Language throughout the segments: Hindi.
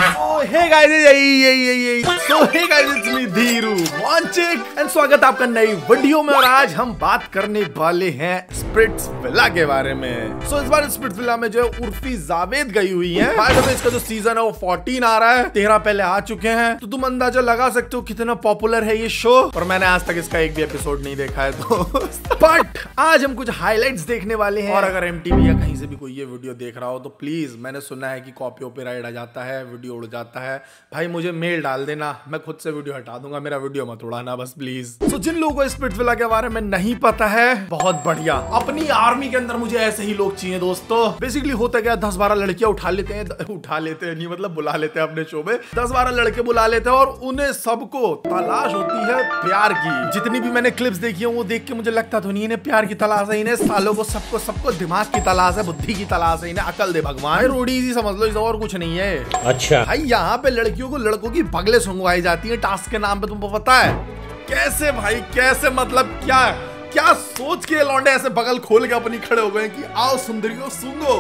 Hey guys, so hey guys, it's me Dheeru Vanchik and स्वागत आपका नई वीडियो में। और आज हम बात करने वाले हैं स्प्लिट्सविला के बारे में। इस बार स्प्लिट्सविला में जो है उर्फी जावेद गई हुई है। इसका जो सीजन है वो 14 आ रहा है, 13 पहले आ चुके हैं, तो तुम अंदाजा लगा सकते हो कितना पॉपुलर है ये शो। और मैंने आज तक इसका एक भी एपिसोड नहीं देखा है तो बट आज हम कुछ हाइलाइट्स देखने वाले हैं। और अगर MTV या कहीं से भी कोई ये वीडियो देख रहा हो तो प्लीज, मैंने सुना है कि कॉपीराइट आ जाता है, वीडियो उड़ जाता है, भाई मुझे मेल डाल देना, मैं खुद से वीडियो हटा दूंगा, मेरा वीडियो मत उड़ाना बस प्लीज। तो जिन लोगों को स्प्लिट्सविला के बारे में नहीं पता है, बहुत बढ़िया, अपनी आर्मी के अंदर मुझे ऐसे ही लोग चाहिए दोस्तों। बेसिकली होता क्या, 10-12 लड़कियां उठा लेते हैं नहीं मतलब बुला लेते हैं अपने शो में, 10-12 लड़के बुला लेते हैं और उन्हें सबको तलाश होती है प्यार की। जितनी भी मैंने क्लिप्स देखी है वो देख के मुझे लगता तो नहीं इन्हें प्यार की तलाश है, इन्हें सालों को सबको दिमाग की तलाश है, बुद्धि की तलाश है, इन्हें अकल दे भगवान। रोडी इजी समझ लो, इस और कुछ नहीं है। अच्छा भाई, यहाँ पे लड़कियों को लड़कों की बगले सुंघवाई जाती है टास्क के नाम पे, तुमको पता है कैसे भाई, कैसे मतलब क्या सोच के लौंडे ऐसे बगल खोल के अपनी खड़े हो गए कि आओ सुंदरियों सूंघो।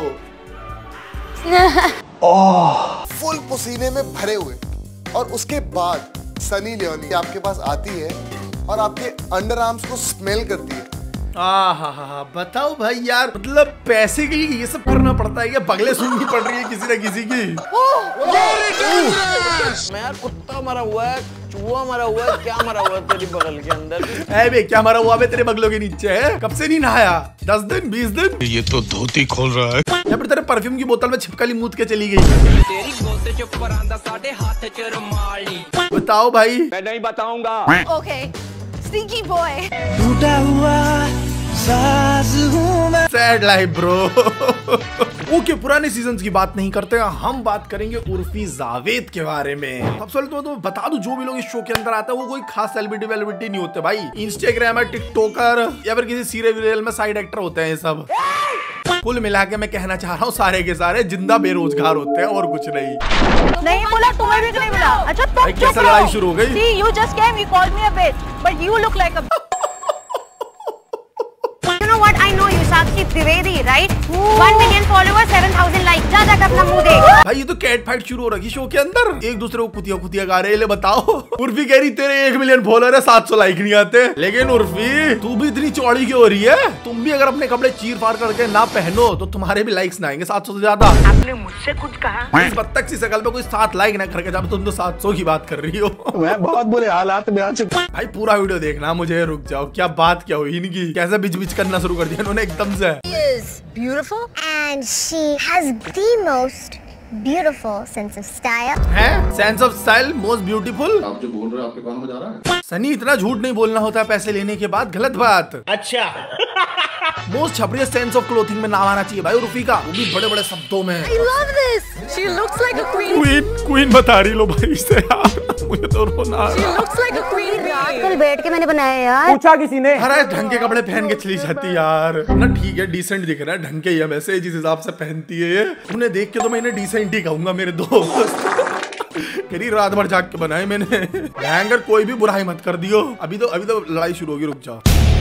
फुल पसीने में भरे हुए और उसके बाद सनी लियोनी आपके पास आती है और आपके अंडर आर्म्स को स्मेल करती है। हाँ, बताओ भाई यार, मतलब पैसे के लिए ये सब करना पड़ता है, या बगले सूंघनी पड़ रही है किसी न किसी की। मैं यार कुत्ता मरा हुआ है, चूहा मरा हुआ है, क्या मरा हुआ है तेरी बगल के अंदर? बे क्या मरा हुआ है तेरे बगलों के नीचे है? कब से नहीं नहाया? 10 दिन 20 दिन? ये तो धोती खोल रहा है। या फिर तेरे परफ्यूम की बोतल में छिपकली मूत के चली गई? बताओ भाई। मैं नहीं बताऊंगा। Okay, stinky boy. टूटा हुआ सैड लाइफ ब्रो। ओके, पुराने सीजन्स की बात नहीं करते, हम बात करेंगे उर्फी जावेद के बारे में। सबसे पहले तो बता दूं, जो भी लोग इस शो के अंदर आते हैं वो कोई खास सेलिब्रिटी नहीं होते भाई, इंस्टाग्रामर, टिकटॉकर या फिर किसी सीरियल में साइड एक्टर होते हैं ये सब। कुल मिला के मैं कहना चाह रहा हूँ सारे के सारे जिंदा बेरोजगार होते हैं और कुछ नहीं बोला, तुम्हें भी नहीं बोला। अच्छा तुम कैसे लड़ाई शुरू हो गई? See, you just came, you called me a bitch, but you look like a You know what? I know you, Sakshi Trivedi, right? 1 million followers, 7,000 likes. जा जाकर अपना मुंह देख। भाई ये तो कैट फाइट शुरू हो रही शो के अंदर, एक दूसरे को कुतिया गा रहे हैं। ले बताओ, उर्फी कह रही तेरे 1 मिलियन फॉलोअर है, 700 लाइक नहीं आते। लेकिन उर्फी तू भी इतनी चौड़ी क्यों हो रही है? तुम भी अगर अपने कपड़े चीर फाड़ करके ना पहनो तो तुम्हारे भी लाइक्स ना आएंगे 700 से ज्यादा। आपने मुझसे कुछ कहा? इस बत्तख सी शकल पे कोई 7 लाइक ना करके जब तुम तो 700 की बात कर रही हो। मैं बहुत बुरे हालात में आ चुका। भाई पूरा वीडियो देखना, मुझे रुक जाओ, क्या बात क्या हुई इनकी, कैसे बिच करना शुरू कर दिया इन्होंने एकदम से। Beautiful and she has the most beautiful sense of style. है sense of style, most beautiful. आप जो बोल रहे हो आपके कानों में जा रहा है? सनी, इतना झूठ नहीं बोलना होता है पैसे लेने के बाद, गलत बात। अच्छा मोस्ट छपरी सेंस ऑफ क्लोथिंग में नाम आना चाहिए भाई उर्फी का, वो भी बड़े शब्दों में। I love this. She looks like a queen. Queen बता रही लो भाई से यार, मुझे तो रोना। She looks like a queen. कल बैठ के मैंने बनाया यार। पूछा किसी ने? अरे ढंग के कपड़े पहन के चली जाती यार ना, ठीक है डिसेंट दिख रहा है, ढंग के ही है वैसे, जिस हिसाब से पहनती है ये, उन्हें देख के तो मैं इन्हें डिसेंट ही कहूंगा मेरे दोस्त। करी रात भर जाग के बनाए मैंने। हैंगर कोई भी बुराई मत कर दियो, अभी तो लड़ाई शुरू होगी, रुक जाओ।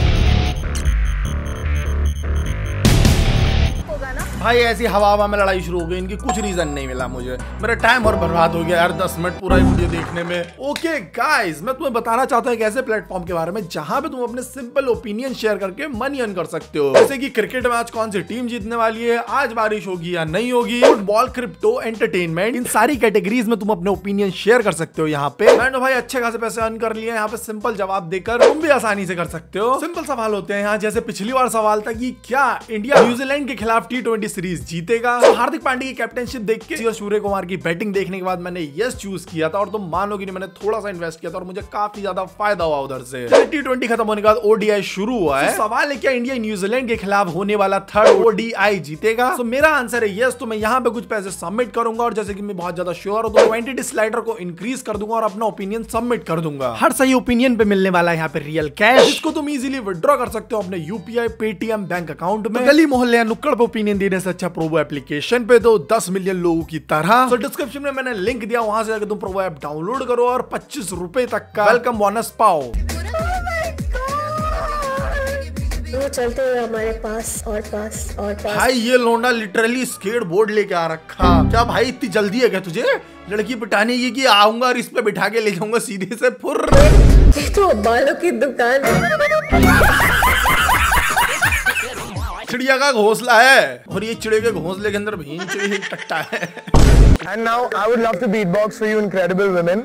भाई ऐसी हवा में लड़ाई शुरू हो गई इनकी, कुछ रीजन नहीं मिला मुझे, मेरा टाइम और बर्बाद हो गया यार 10 मिनट पूरा वीडियो देखने में। ओके गाइस, मैं तुम्हें बताना चाहता हूँ एक ऐसे प्लेटफॉर्म के बारे में जहां पे तुम अपने सिंपल ओपिनियन शेयर करके मनी अर्न कर सकते हो। जैसे कि क्रिकेट में आज कौन सी टीम जीतने वाली है, आज बारिश होगी या नहीं होगी, फुटबॉल, क्रिप्टो, एंटरटेनमेंट, इन सारी कैटेगरीज में तुम अपने ओपिनियन शेयर कर सकते हो। यहाँ पे मैंने भाई अच्छे खासे पैसे अर्न कर लिए, यहाँ पे सिंपल जवाब देकर तुम भी आसानी से कर सकते हो। सिंपल सवाल होते हैं यहाँ, जैसे पिछली बार सवाल था कि क्या इंडिया न्यूजीलैंड के खिलाफ T20 सीरीज जीतेगा। तो हार्दिक पांड्या की कैप्टनशिप देख के और सूर्य कुमार की बैटिंग देखने के बाद मैंने यस चूज किया था, और तुम मानोगे नहीं मैंने थोड़ा सा इन्वेस्ट किया था और मुझे काफी ज्यादा फायदा हुआ उधर से। T20 खत्म होने के बाद ODI शुरू हुआ है। सवाल है क्या इंडिया न्यूजीलैंड के खिलाफ होने वाला 3rd ODI जीतेगा? तो मेरा आंसर है यस। तो मैं यहाँ पे कुछ पैसे सबमिट करूंगा, और जैसे कि मैं बहुत ज्यादा श्योर हूं तो क्वांटिटी स्लाइडर को इंक्रीज कर दूंगा और अपना ओपिनियन सबमिट कर दूंगा। हर सही ओपिनियन पे मिलने वाला है यहाँ पे रियल कैश, जिसको तुम इजीली विड्रॉ कर सकते हो अपने UPI, पेटीएम बैंक अकाउंट में। गली मोहल्ले या नुक्कड़ पे ओपिनियन देने से अच्छा प्रोबो एप्लीकेशन पे दो 10 मिलियन लोगों की तरह। तो डिस्क्रिप्शन में मैंने लिंक दिया, वहां से जाकर तुम प्रोबो ऐप डाउनलोड करो और 25 रुपए तक का वेलकम बोनस पाओ। वो चलते हुए हमारे पास और पास और पास। भाई ये लौंडा लिटरली स्केट बोर्ड लेके आ रखा। क्या भाई इतनी जल्दी है क्या तुझे लड़की पिटाने की कि आऊंगा और इस पे बिठा के ले जाऊंगा सीधे से फुर। ये तो बालों की दुकान है। चिड़िया का घोंसला है और ये चिड़िया के घोंसले के अंदर भीन चिड़िया टट्टा है। And now I would love to beatbox for you incredible women.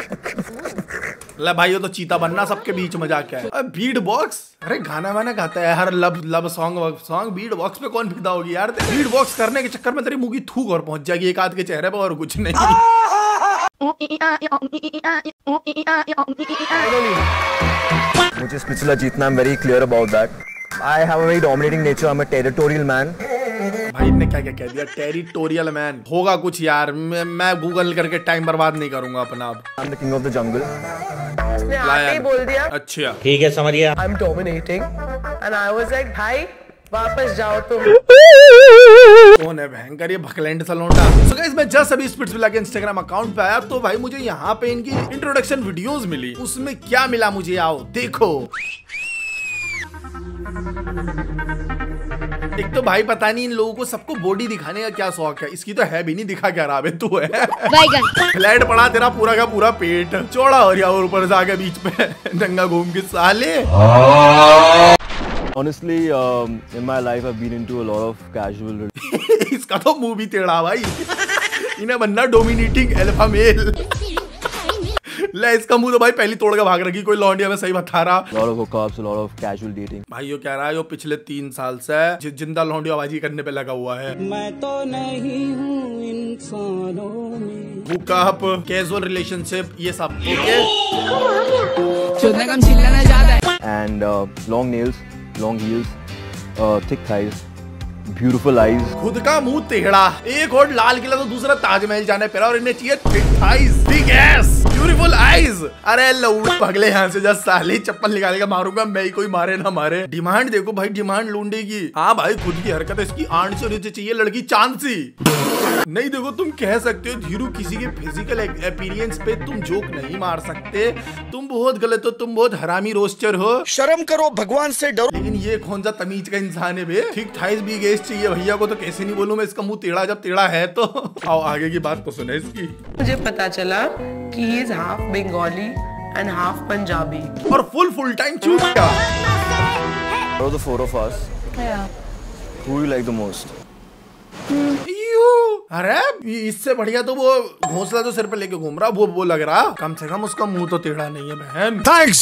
ले भाई ये तो चीता बनना सबके बीच मजाक क्या है। बीट बॉक्स अरे गाना वाना गाता है हर लब सॉन्ग बीट बॉक्स पे कौन फिदा होगी यार। बीट बॉक्स करने के चक्कर में तेरी मुंह की थूक और पहुंच जाएगी एक आध के चेहरे पे और कुछ नहीं। मुझे स्पिचुला जीतना, I'm very clear about that. I have a very dominating nature. I'm a territorial man. भाई ने क्या क्या कह दिया टेरिटोरियल मैन। होगा कुछ यार मैं गूगल करके टाइम बर्बाद नहीं करूंगा अपना। I'm the king of the jungle. उसने आके ही बोल दिया अच्छा ठीक है समझ गया। I'm dominating and I was like भाई वापस जाओ तुम। कौन है भयंकर ये भकलैंड सा लौंडा। So guys, मैं जस्ट अभी स्पिट्सविला के इंस्टाग्राम अकाउंट पे आया तो भाई मुझे यहाँ पे इनकी इंट्रोडक्शन वीडियोस मिली। उसमें क्या मिला मुझे आओ देखो। एक तो भाई पता नहीं इन लोगों को सबको बॉडी दिखाने का क्या शौक है। इसकी तो है भी नहीं, दिखा क्या रहा है तू है फ्लैट पड़ा तेरा पूरा का पूरा पेट चौड़ा हो रहा और ऊपर से आके बीच पे नंगा घूम के साले। Honestly, in my life I've been into a lot of casual. इसका तो मुंह भी टेढ़ा भाई। इन्हें बनना डोमिनेटिंग अल्फा मेल। ले इसका मुंह तो भाई पहली तोड़ के भाग रखी कोई लौंडिया में सही बता रहा। lot of hookups, a lot of casual dating. भाई यो कह रहा है यो पिछले 3 साल से जिंदा लौंडियाबाजी करने पे लगा हुआ है। मैं तो नहीं हूँ इंसानों में। हुकअप, कैजुअल रिलेशनशिप ये सब okay. And long nails, long heels, thick thighs, beautiful eyes. खुद का मुंह टेढ़ा, एक और लाल किला तो दूसरा ताजमहल जाने पे रहा और इन्हें चाहिए thick thighs, big ass, beautiful eyes. अरे लौड़ पगले यहाँ से जा साले चप्पल निकालेगा मारूंगा मैं ही, कोई मारे ना मारे। डिमांड देखो भाई, डिमांड लूंडे की। हाँ भाई खुद की हरकत है इसकी, आंट से नीचे चाहिए लड़की चांद सी। नहीं देखो तुम कह सकते हो धीरू किसी के फिजिकल अपीयरेंस पे तुम जोक नहीं मार सकते, तुम बहुत गलत हो, तुम बहुत हरामी रोस्टर हो, शर्म करो भगवान से डरो। लेकिन ये कौन सा तमीज का इंसान है बे, ठीक थाइज भी गेस चाहिए भैया को तो कैसे नहीं बोलूं मैं, इसका मुंह टेढ़ा जब टेढ़ा है तो। आओ आगे की बात तो सुने इसकी। मुझे पता चला कि he is half Bengali and half Punjabi और फुल टाइम चूक क्या। Out of the 4 of us, who you like the most? अरे इससे बढ़िया तो वो घोंसला तो सिर पे लेके घूम रहा, वो लग रहा कम से कम उसका मुंह तो टेढ़ा नहीं है बहन। थैंक्स।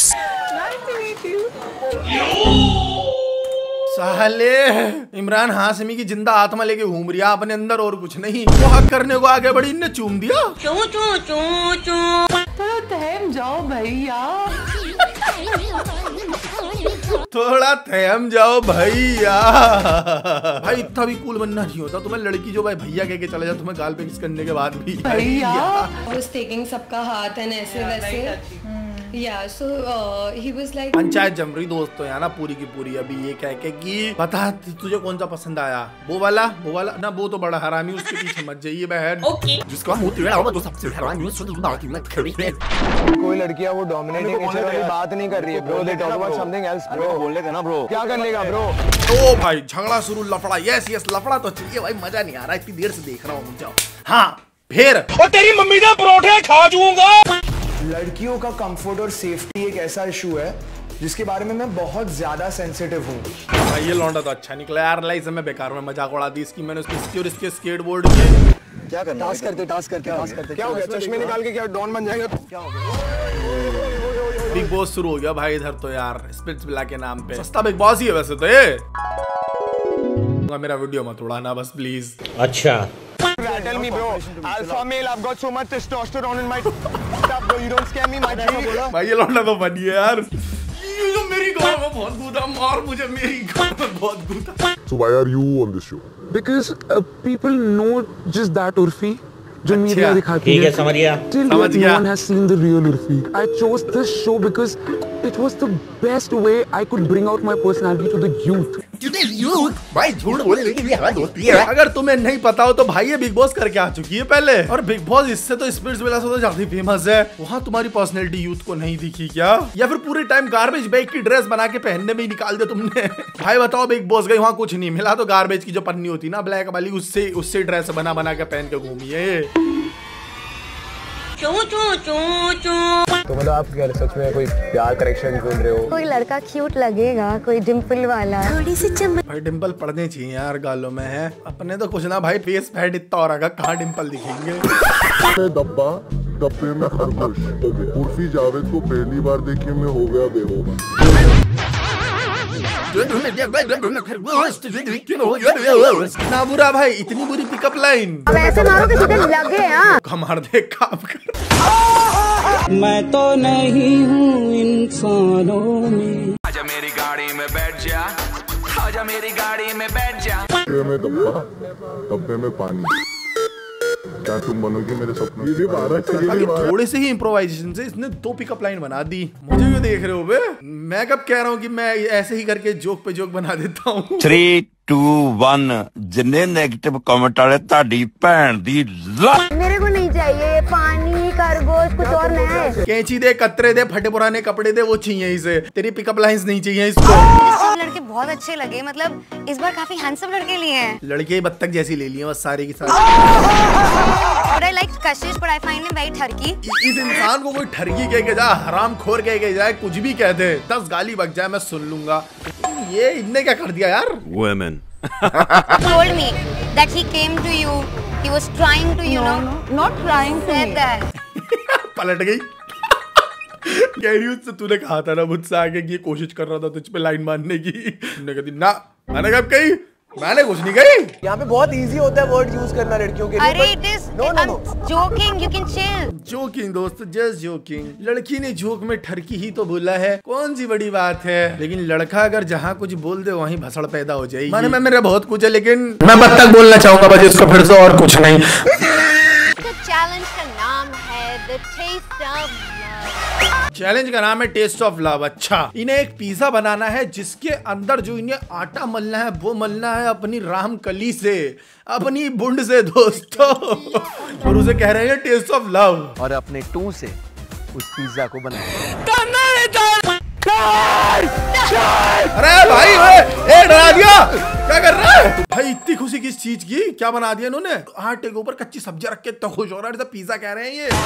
साले इमरान हाशमी की जिंदा आत्मा लेके घूम रही है अपने अंदर और कुछ नहीं। वो हक करने को आगे बढ़ी, इनने चूम दिया। तो थम जाओ भैया, थोड़ा थम जाओ भैया। भाई इतना भी कूल बनना नहीं होता, तुम्हें लड़की जो भाई भैया कह के चले जाए तुम्हें गाल पे किस करने के बाद भी भैया। was taking सबका हाथ है ऐसे वैसे। Yeah, so he was like panchayat जम रही दोस्तों यहाँ ना पूरी की पूरी। अभी ये कह के कि बता तुझे कौन सा पसंद आया, वो वाला ना, वो तो बड़ा हरामी, उसके पीछे मत जाइए बहन। जिसका मुंह टेढ़ा होगा तो सबसे हरामी। कोई लड़कियां वो डोमिनेटिंग नेचर वाली बात नहीं कर रही है bro, they talk about something else bro. बोल लेते ना ब्रो, क्या कर लेगा ब्रो। ओ भाई झगड़ा शुरू, लफड़ा। यस लफड़ा तो चाहिए भाई, मजा नहीं आ रहा इतनी देर से देख रहा हूँ। जाओ हाँ फिर और तेरी मम्मी ने परोठे खा जाऊंगा। लड़कियों का कंफर्ट और सेफ्टी एक ऐसा इशू है जिसके बारे में मैं बहुत ज्यादा सेंसिटिव हूँ। भाई ये लौंडा तो अच्छा निकला यार, लाइफ में बेकार में मजाक उड़ा दी इसकी मैंने, उसकी और इसके स्केटबोर्ड की। क्या करना, टास्क करते क्या हो गया, चश्मे निकाल के क्या डॉन बन जाएगा। क्या हो गया, बिग बॉस शुरू हो गया भाई इधर तो यार, स्पिट्सविला के नाम पे। सस्ता बिग बॉस ही है वैसे तो ये। मेरा वीडियो मत उड़ाना बस प्लीज। अच्छा Tell me bro, alpha male, I've got so much testosterone in my stuff bro, you don't scare me my dream। भाई ये लौंडा तो बनी है यार। ये जो मेरी गाँव में बहुत गूदा, मार मुझे मेरी गाँव में बहुत गूदा। So why are you on this show? Because people know just that Urfi जो मीडिया दिखाती है। ठीक है समझ गया। Till no one has seen the real Urfi. I chose this show because it was the best way I could bring out my personality to the youth. भाई झूठ बोलने की भी आवाज होती है। अगर तुम्हें नहीं पता हो तो भाई ये बिग बॉस करके आ चुकी है पहले, और बिग बॉस इससे तो स्पिरिट्स विला से तो ज्यादा फेमस है। वहाँ तुम्हारी पर्सनैलिटी यूथ को नहीं दिखी क्या, या फिर पूरे टाइम गार्बेज बैग की ड्रेस बना के पहनने में ही निकाल दिया तुमने? भाई बताओ, बिग बॉस गई वहाँ कुछ नहीं मिला तो गार्बेज की जो पन्नी होती ना ब्लैक वाली, उससे ड्रेस बना के पहन के घूमी है। तो मतलब आप क्या सच में कोई प्यार करेक्शन ढूंढ रहे हो? कोई लड़का क्यूट लगेगा, कोई डिम्पल वाला, थोड़ी सी चमक। भाई डिम्पल पड़ने चाहिए यार गालों में है अपने तो कुछ ना भाई, फेस फैट इतना हो रहा, कहाँ डिम्पल दिखेंगे। डब्बा डब्बे में खरगोश। उर्फी जावेद को पहली बार देखी मैं हो गया बेहोश। ना बुरा भाई, इतनी बुरी पिकअप लाइन। अब ऐसे मारो कि तुझे लगे। कमार देख काम कर। मैं तो नहीं हूँ इंसानों में। आजा मेरी गाड़ी में बैठ जा, आजा मेरी गाड़ी में बैठ जा। डब्बे में डब्बा, डब्बे में पानी। क्या तुम बनोगी मेरे सपनों की? थोड़े से ही इम्प्रोवाइजेशन से इसने 2 पिकअप लाइन बना दी। मुझे क्यों देख रहे हो बे? मैं कब कह रहा हूँ कि मैं ऐसे ही करके जोक पे जोक बना देता हूँ। 3, 2, 1 जिन्ने नेगेटिव कमेंट वाले ताड़ी भैन दी लत। मेरे को नहीं चाहिए पानी, खरगोश, कुछ और नया है। कैंची दे, कतरे दे, फटे पुराने कपड़े दे, वो चाहिए इसे। तेरी पिकअप लाइंस नहीं चाहिए इसको। लड़के बहुत अच्छे लगे, मतलब इस बार काफी हैंडसम लड़के लिए हैं। लड़के बत्तख जैसी ले लिए बस सारे की सारी। But I like Kashish, but I find him very ठरकी। इस इंसान को कोई ठरकी कह के जाए, हराम खोर कह के जाए, कुछ भी कह दे, 10 गाली बक जाए मैं सुन लूंगा। ये इनने क्या कर दिया यार? Women. Told me that he came to you, he was trying to, you know, not trying to said that. पलट गई। कह रही उससे तूने कहा था ना मुझसे आगे कि ये कोशिश कर रहा था तुझ पे लाइन मारने की। तुमने कहा ना, मैंने कब कही? मैंने कुछ नहीं कही। यहाँ पे बहुत इजी होता है वर्ड यूज करना लड़कियों के लिए। अरे it is, I'm joking, you can chill. Joking दोस्त, जस्ट जोकिंग। लड़की ने जोक में ठरकी ही तो बोला है, कौन सी बड़ी बात है। लेकिन लड़का अगर जहाँ कुछ बोल दे वहीं भसड़ पैदा हो जाएगी। माने में मेरा बहुत कुछ है, लेकिन मैं बत्तख बोलना चाहूंगा बस इसको फिर से, और कुछ नहीं। चैलेंज का नाम है The Taste of Love। Challenge का नाम है टेस्ट ऑफ लव। अच्छा, इन्हें एक पिज्जा बनाना है जिसके अंदर जो इन्हें आटा मलना है वो मलना है अपनी रामकली से, अपनी बुंड से दोस्तों। और उसे कह रहे हैं टेस्ट ऑफ लव। और अपने 2 से उस पिज्जा को बनाया। अरे भाई डरा दिया, क्या कर रहा है भाई? इतनी खुशी किस चीज की? क्या बना दिया इन्होंने? आटे के ऊपर कच्ची सब्जी रख के तो खुश हो रहा है, पिज्जा कह रहे हैं ये।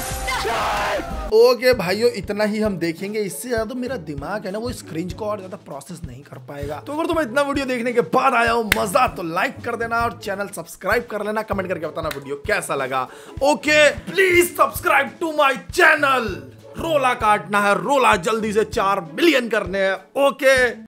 ओके भाइयों, इतना ही हम देखेंगे, इससे ज्यादा मेरा दिमाग है ना वो इस क्रिंज को और ज्यादा प्रोसेस नहीं कर पाएगा। तो अगर तुम्हें इतना वीडियो देखने के बाद आया हो मजा तो लाइक कर देना और चैनल सब्सक्राइब कर लेना, कमेंट करके बताना वीडियो कैसा लगा। Okay, please subscribe to my channel. रोला काटना है, रोला जल्दी से 4 मिलियन करने हैं। ओके।